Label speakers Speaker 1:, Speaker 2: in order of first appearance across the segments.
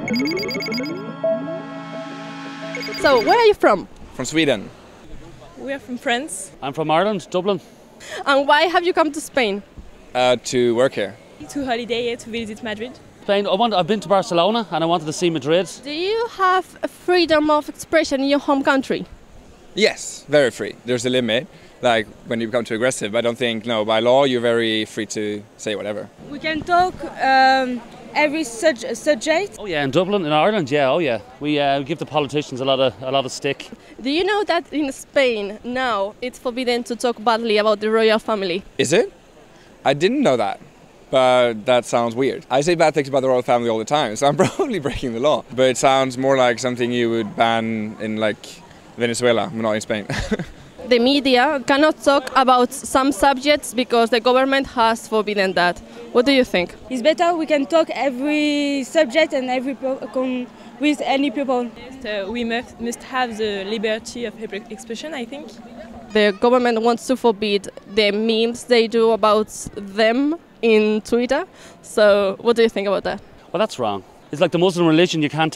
Speaker 1: So, where are you from?
Speaker 2: From Sweden.
Speaker 3: We are from France.
Speaker 4: I'm from Ireland, Dublin.
Speaker 1: And why have you come to Spain?
Speaker 2: To work here.
Speaker 3: To holiday, to visit Madrid.
Speaker 4: Spain. I've been to Barcelona and I wanted to see Madrid.
Speaker 1: Do you have a freedom of expression in your home country?
Speaker 2: Yes, very free. There's a limit. Like when you become too aggressive, I don't think, no, by law you're very free to say whatever.
Speaker 5: We can talk every subject.
Speaker 4: Oh yeah, in Dublin, in Ireland, yeah, oh yeah. We give the politicians a lot of stick.
Speaker 1: Do you know that in Spain now it's forbidden to talk badly about the royal family?
Speaker 2: Is it? I didn't know that, but that sounds weird. I say bad things about the royal family all the time, so I'm probably breaking the law. But it sounds more like something you would ban in like Venezuela, not in Spain.
Speaker 1: The media cannot talk about some subjects because the government has forbidden that. What do you think?
Speaker 5: It's better we can talk every subject and with any people.
Speaker 3: We must have the liberty of expression, I think.
Speaker 1: The government wants to forbid the memes they do about them in Twitter. So what do you think about that?
Speaker 4: Well, that's wrong. It's like the Muslim religion. You can't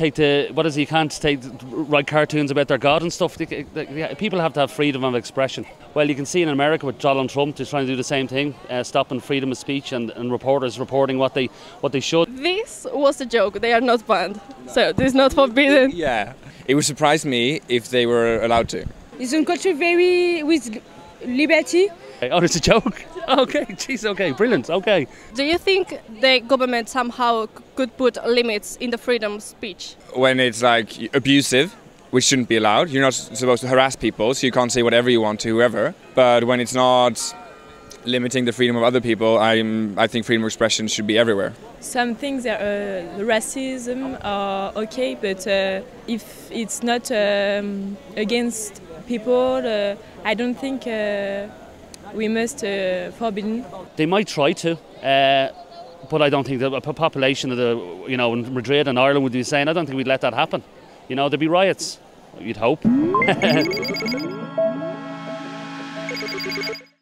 Speaker 4: write cartoons about their God and stuff. People have to have freedom of expression. Well, you can see in America with Donald Trump, they're trying to do the same thing, stopping freedom of speech and reporters reporting what they should.
Speaker 1: This was a joke. They are not banned, so this is not forbidden.
Speaker 2: Yeah, it would surprise me if they were allowed to.
Speaker 5: It's a country very with liberty.
Speaker 4: Oh, it's a joke? Okay, jeez, okay, brilliant, okay.
Speaker 1: Do you think the government somehow could put limits in the freedom of speech?
Speaker 2: When it's like abusive, which shouldn't be allowed, you're not supposed to harass people, so you can't say whatever you want to whoever. But when it's not limiting the freedom of other people, I think freedom of expression should be everywhere.
Speaker 3: Some things, racism are okay, but if it's not against people, I don't think we must forbidden.
Speaker 4: They might try to, but I don't think the population of in Madrid and Ireland would be saying, I don't think we'd let that happen. There'd be riots, you'd hope.